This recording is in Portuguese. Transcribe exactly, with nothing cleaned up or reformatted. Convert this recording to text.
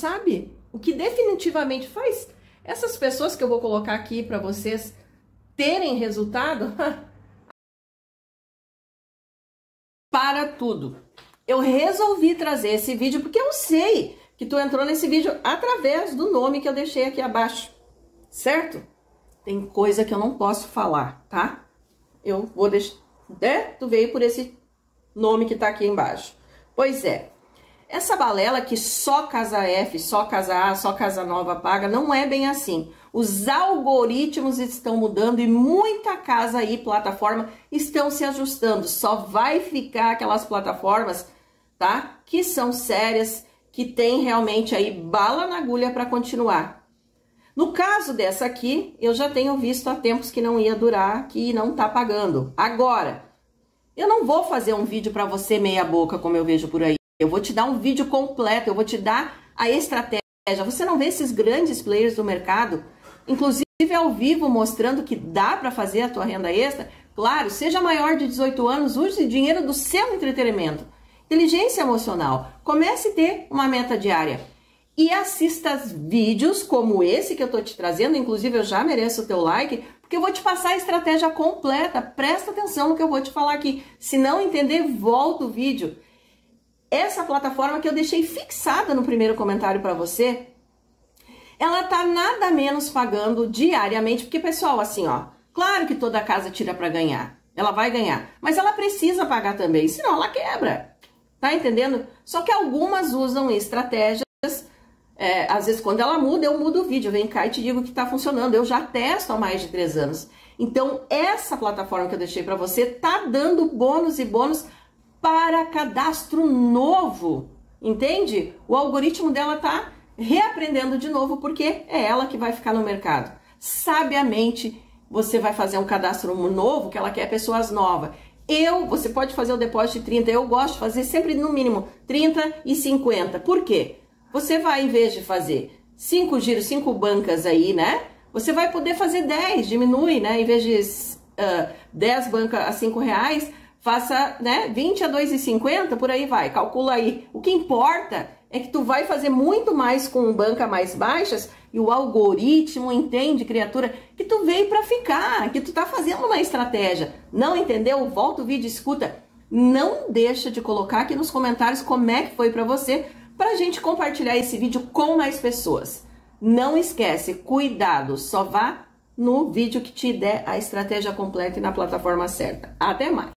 sabe? O que definitivamente faz essas pessoas que eu vou colocar aqui para vocês terem resultado para tudo. Eu resolvi trazer esse vídeo porque eu sei que tu entrou nesse vídeo através do nome que eu deixei aqui abaixo, certo? Tem coisa que eu não posso falar, tá? Eu vou deixar... É, tu veio por esse nome que tá aqui embaixo. Pois é. Essa balela que só casa F, só casa A, só casa nova paga, não é bem assim. Os algoritmos estão mudando e muita casa aí, plataforma, estão se ajustando. Só vai ficar aquelas plataformas, tá? Que são sérias, que tem realmente aí bala na agulha para continuar. No caso dessa aqui, eu já tenho visto há tempos que não ia durar, que não tá pagando. Agora, eu não vou fazer um vídeo para você meia boca, como eu vejo por aí. Eu vou te dar um vídeo completo, eu vou te dar a estratégia. Você não vê esses grandes players do mercado, inclusive ao vivo, mostrando que dá para fazer a tua renda extra? Claro, seja maior de dezoito anos, use dinheiro do seu entretenimento. Inteligência emocional. Comece a ter uma meta diária. E assista vídeos como esse que eu tô te trazendo, inclusive eu já mereço o teu like, porque eu vou te passar a estratégia completa. Presta atenção no que eu vou te falar aqui. Se não entender, volta o vídeo. Essa plataforma que eu deixei fixada no primeiro comentário para você, ela tá nada menos pagando diariamente, porque pessoal, assim ó, claro que toda casa tira para ganhar, ela vai ganhar, mas ela precisa pagar também, senão ela quebra, tá entendendo? Só que algumas usam estratégias, é, às vezes quando ela muda, eu mudo o vídeo, eu venho cá e te digo que tá funcionando, eu já testo há mais de três anos. Então essa plataforma que eu deixei para você tá dando bônus e bônus para cadastro novo, entende? O algoritmo dela tá reaprendendo de novo, porque é ela que vai ficar no mercado. Sabiamente, você vai fazer um cadastro novo, que ela quer pessoas novas. Eu, você pode fazer o depósito de trinta, eu gosto de fazer sempre no mínimo trinta e cinquenta. Por quê? Você vai, em vez de fazer cinco giros, cinco bancas aí, né? Você vai poder fazer dez, diminui, né? Em vez de uh, dez bancas a cinco reais, faça, né, vinte a dois e cinquenta, por aí vai, calcula aí. O que importa é que tu vai fazer muito mais com banca mais baixas e o algoritmo entende, criatura, que tu veio para ficar, que tu tá fazendo uma estratégia. Não entendeu? Volta o vídeo, escuta. Não deixa de colocar aqui nos comentários como é que foi para você, pra gente compartilhar esse vídeo com mais pessoas. Não esquece, cuidado, só vá no vídeo que te der a estratégia completa e na plataforma certa. Até mais!